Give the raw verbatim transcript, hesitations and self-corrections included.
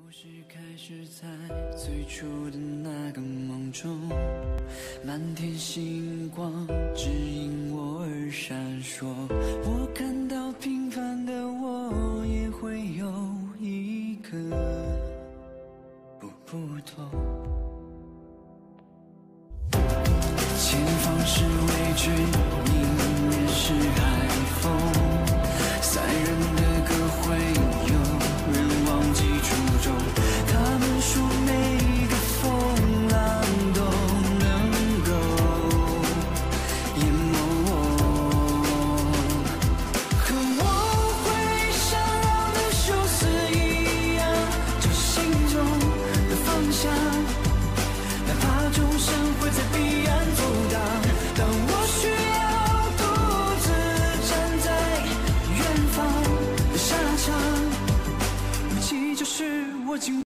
故事开始在最初的那个梦中，满天星光指引我而闪烁。我感到平凡的我也会有一个不不同。前方是未知，迎面是海风，塞人的歌会有人忘记初衷。他们说每个风浪都能够淹没我，可我会像老的休斯一样，找心中的方向，哪怕众生会在彼岸阻挡。当我需要独自站在远方的沙场，武器就是我紧